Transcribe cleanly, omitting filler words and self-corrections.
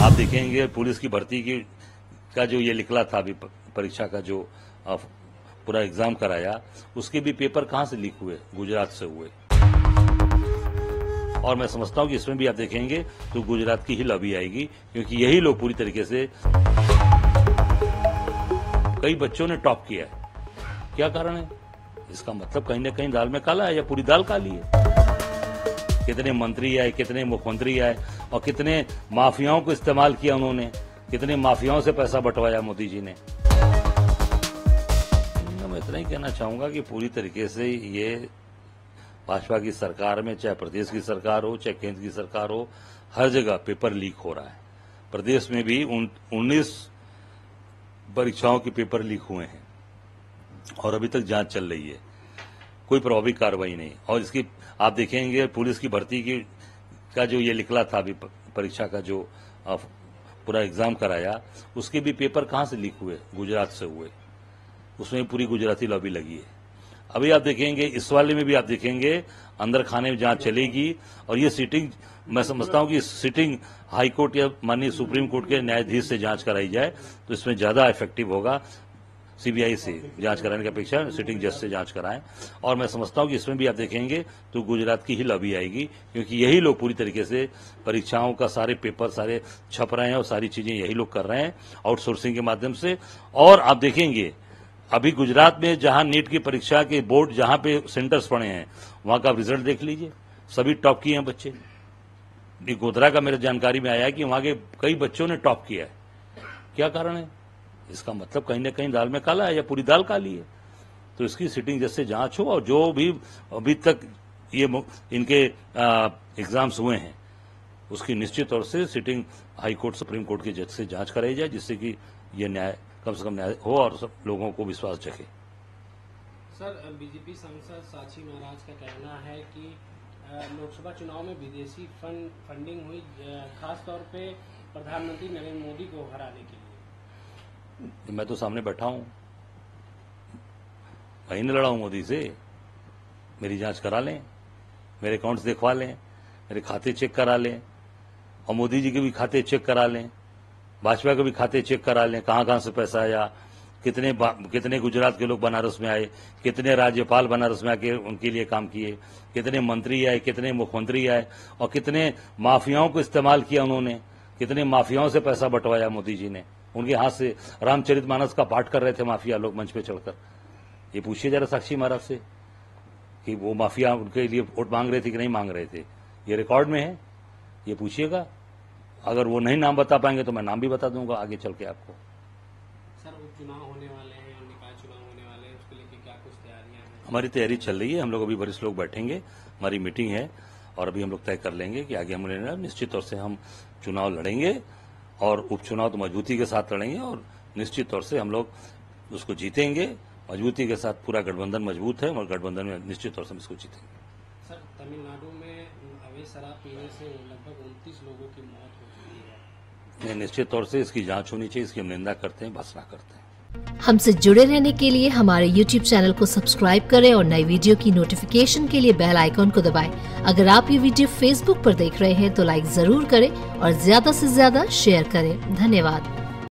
आप देखेंगे पुलिस की भर्ती का जो ये निकला था अभी परीक्षा का जो पूरा एग्जाम कराया, उसके भी पेपर कहां से लीक हुए? गुजरात से हुए। और मैं समझता हूं कि इसमें भी आप देखेंगे तो गुजरात की ही लॉबी आएगी, क्योंकि यही लोग पूरी तरीके से, कई बच्चों ने टॉप किया है। क्या कारण है? इसका मतलब कहीं ना कहीं दाल में काला है या पूरी दाल काली है। कितने मंत्री आए, कितने मुख्यमंत्री आए और कितने माफियाओं को इस्तेमाल किया उन्होंने, कितने माफियाओं से पैसा बंटवाया मोदी जी ने। मैं इतना ही कहना चाहूंगा कि पूरी तरीके से ये भाजपा की सरकार में, चाहे प्रदेश की सरकार हो चाहे केंद्र की सरकार हो, हर जगह पेपर लीक हो रहा है। प्रदेश में भी 19 परीक्षाओं के पेपर लीक हुए हैं और अभी तक जांच चल रही है, कोई प्रभावी कार्रवाई नहीं। और इसकी आप देखेंगे पुलिस की भर्ती का जो ये निकला था अभी परीक्षा का जो पूरा एग्जाम कराया, उसके भी पेपर कहां से लीक हुए? गुजरात से हुए। उसमें पूरी गुजराती लॉबी लगी है। अभी आप देखेंगे इस वाले में भी आप देखेंगे अंदर खाने में जांच चलेगी। और ये सीटिंग, मैं समझता हूं कि सीटिंग हाई कोर्ट या माननीय सुप्रीम कोर्ट के न्यायाधीश से जांच कराई जाए तो इसमें ज्यादा इफेक्टिव होगा। सीबीआई से जांच कराने की अपेक्षा सिटिंग जज से जांच कराएं। और मैं समझता हूं कि इसमें भी आप देखेंगे तो गुजरात की ही लॉबी आएगी, क्योंकि यही लोग पूरी तरीके से परीक्षाओं का सारे पेपर सारे छप रहे हैं और सारी चीजें यही लोग कर रहे हैं आउटसोर्सिंग के माध्यम से। और आप देखेंगे अभी गुजरात में जहां नीट की परीक्षा के बोर्ड जहां पे सेंटर्स पड़े हैं, वहां का रिजल्ट देख लीजिए, सभी टॉप किए हैं बच्चे। गोधरा का मेरे जानकारी में आया है कि वहां के कई बच्चों ने टॉप किया है। क्या कारण है? इसका मतलब कहीं ना कहीं दाल में काला है या पूरी दाल काली है। तो इसकी सिटिंग जैसे जांच हो और जो भी अभी तक ये इनके एग्जाम्स हुए हैं उसकी निश्चित तौर से sitting high court supreme court के जज से जांच कराई जाए, जिससे कि ये न्याय कम से कम न्याय हो और सब लोगों को विश्वास जगे। सर, बीजेपी सांसद साक्षी महाराज का कहना है कि लोकसभा चुनाव में विदेशी फंडिंग हुई, खासतौर पे प्रधानमंत्री नरेंद्र मोदी को हराने के लिए। मैं तो सामने बैठा हूं, वहीं न लड़ा हूं मोदी से। मेरी जांच करा लें, मेरे अकाउंट्स दिखवा लें, मेरे खाते चेक करा लें और मोदी जी के भी खाते चेक करा लें, भाजपा के भी खाते चेक करा लें, कहां कहां से पैसा आया, कितने गुजरात के लोग बनारस में आए, कितने राज्यपाल बनारस में आके उनके लिए काम किए, कितने मंत्री आए, कितने मुख्यमंत्री आए और कितने माफियाओं को इस्तेमाल किया उन्होंने, कितने माफियाओं से पैसा बंटवाया मोदी जी ने। उनके हाथ से रामचरितमानस का पाठ कर रहे थे माफिया लोग मंच पे चढ़कर। ये पूछिए जरा साक्षी महाराज से कि वो माफिया उनके लिए वोट मांग रहे थे कि नहीं मांग रहे थे। ये रिकॉर्ड में है, ये पूछिएगा। अगर वो नहीं नाम बता पाएंगे तो मैं नाम भी बता दूंगा आगे चल के आपको। सर, उपचुनाव होने वाले हैं और निकाय चुनाव होने वाले हैं, उसके लिए क्या कुछ तैयारियां हैं? हमारी तैयारी चल रही है। हम लोग अभी वरिष्ठ लोग बैठेंगे, हमारी मीटिंग है और अभी हम लोग तय कर लेंगे कि आगे हम निश्चित तौर से हम चुनाव लड़ेंगे और उपचुनाव तो मजबूती के साथ लड़ेंगे और निश्चित तौर से हम लोग उसको जीतेंगे मजबूती के साथ। पूरा गठबंधन मजबूत है और गठबंधन में निश्चित तौर से हम इसको जीतेंगे। सर, तमिलनाडु में अवैध शराब पीने से लगभग 29 लोगों की मौत हो चुकी है। निश्चित तौर से इसकी जांच होनी चाहिए, इसकी हम निंदा करते हैं, भर्त्सना करते हैं। हमसे जुड़े रहने के लिए हमारे YouTube चैनल को सब्सक्राइब करें और नई वीडियो की नोटिफिकेशन के लिए बेल आइकॉन को दबाएं। अगर आप ये वीडियो Facebook पर देख रहे हैं तो लाइक जरूर करें और ज्यादा से ज्यादा शेयर करें। धन्यवाद।